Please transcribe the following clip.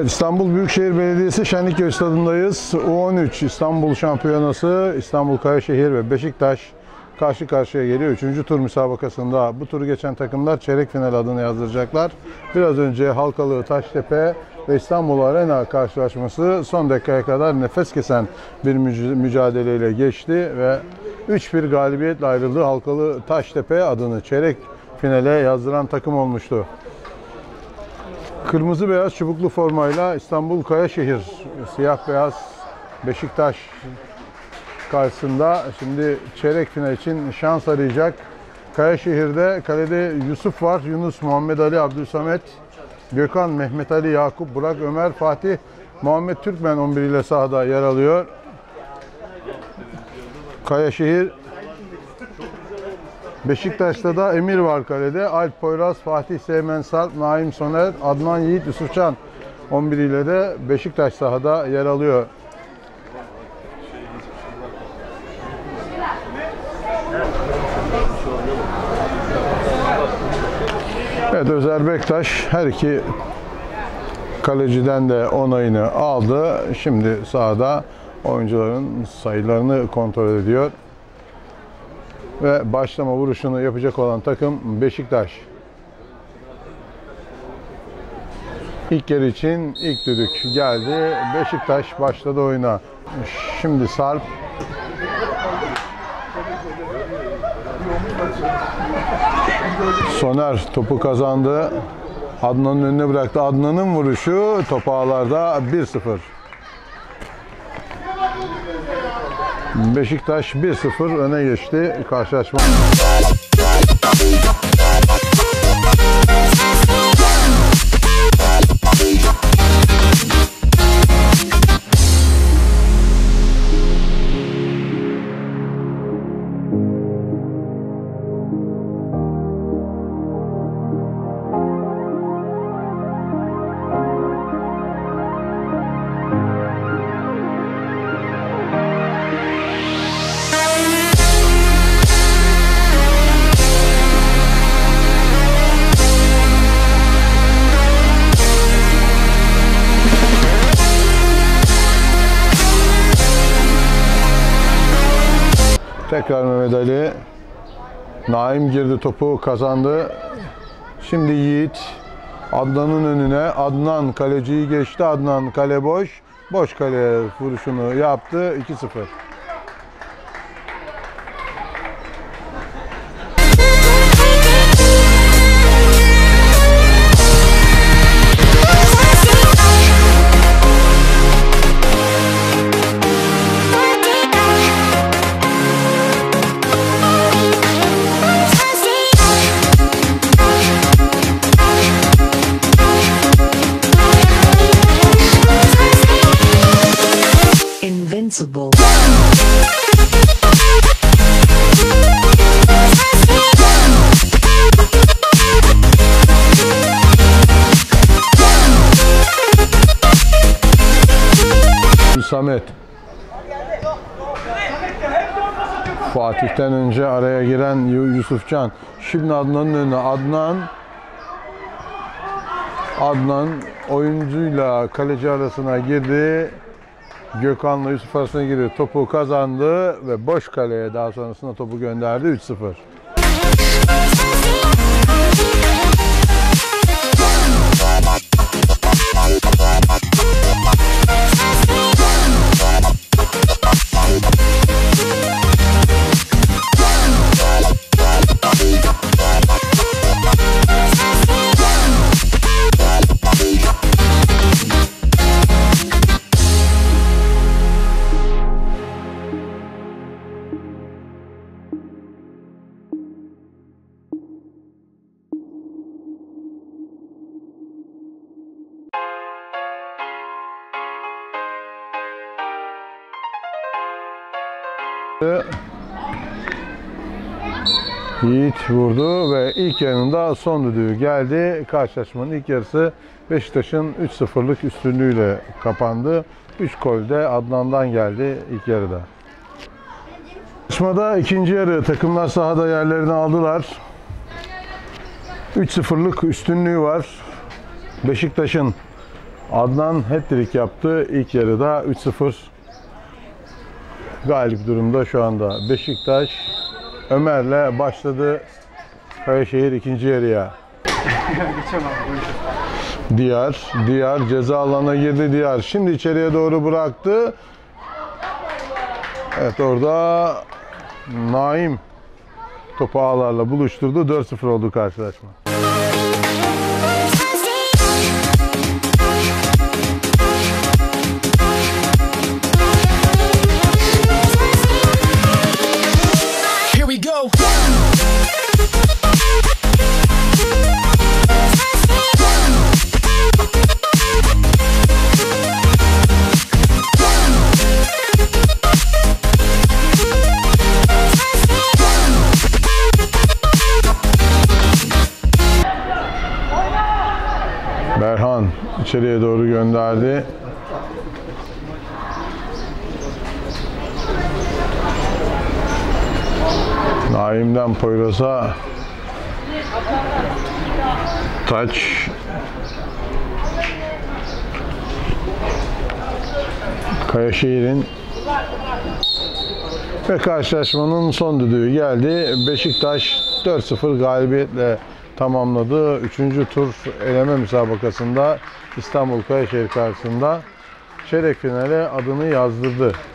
Evet, İstanbul Büyükşehir Belediyesi Şenlikköy Stadı'ndayız. U13 İstanbul Şampiyonası İstanbul Kayaşehir ve Beşiktaş karşı karşıya geliyor. 3. tur müsabakasında bu turu geçen takımlar çeyrek final adını yazdıracaklar. Biraz önce Halkalı, Taştepe ve İstanbul Arena karşılaşması son dakikaya kadar nefes kesen bir mücadeleyle geçti ve 3-1 galibiyetle ayrıldı. Halkalı Taştepe adını çeyrek finale yazdıran takım olmuştu. Kırmızı beyaz çubuklu formayla İstanbul Kayaşehir, siyah beyaz Beşiktaş karşısında şimdi çeyrek final için şans arayacak. Kayaşehir'de kalede Yusuf var, Yunus, Muhammed Ali, Abdülsamet, Gökhan, Mehmet Ali, Yakup, Burak, Ömer, Fatih, Muhammed Türkmen 11 ile sahada yer alıyor. Kayaşehir, Beşiktaş'ta da Emir var kalede. Alp Poyraz, Fatih Seymen Sarp, Naim Soner, Adnan Yiğit, Yusufcan 11 ile de Beşiktaş sahada yer alıyor. Evet, Özer Bektaş her iki kaleciden de onayını aldı. Şimdi sahada oyuncuların sayılarını kontrol ediyor. Ve başlama vuruşunu yapacak olan takım Beşiktaş. İlk yarı için ilk düdük geldi. Beşiktaş başladı oyuna. Şimdi Sarp. Soner topu kazandı. Adnan'ın önüne bıraktı. Adnan'ın vuruşu top ağlarda 1-0. Beşiktaş 1-0 öne geçti karşılaşma. Tekrar Mehmet Ali. Naim girdi, topu kazandı. Şimdi Yiğit. Adnan'ın önüne. Adnan kaleciyi geçti. Adnan kale boş. Boş kale vuruşunu yaptı. 2-0. Invincible. Samet. Fatih'ten önce araya giren Yusufcan. Şimdi Adnan'ın önüne. Adnan oyuncuyla kaleci arasına girdi. Gökhan'la Yusuf arasına girdi. Topu kazandı ve boş kaleye daha sonrasında topu gönderdi. 3-0. Yiğit vurdu ve ilk yarında son düdüğü geldi. Karşılaşmanın ilk yarısı Beşiktaş'ın 3-0'lık üstünlüğüyle kapandı. 3 gol de Adnan'dan geldi ilk yarıda. Karşılaşmada ikinci yarı takımlar sahada yerlerini aldılar. 3-0'lık üstünlüğü var Beşiktaş'ın. Adnan hat-trick yaptı. İlk yarıda 3-0 galip durumda şu anda. Beşiktaş Ömer'le başladı. Kayaşehir ikinci yarıya. Diyar ceza alanına girdi Diyar. Şimdi içeriye doğru bıraktı. Evet, orada Naim topu ağlarla buluşturdu. 4-0 oldu karşılaşma. Here we go. Berhan içeriye doğru gönderdi. Naim'den Poyraz'a taç. Kayaşehir'in ve karşılaşmanın son düdüğü geldi. Beşiktaş 4-0 galibiyetle tamamladı. 3. tur eleme müsabakasında İstanbul Kayaşehir karşısında çeyrek finale adını yazdırdı.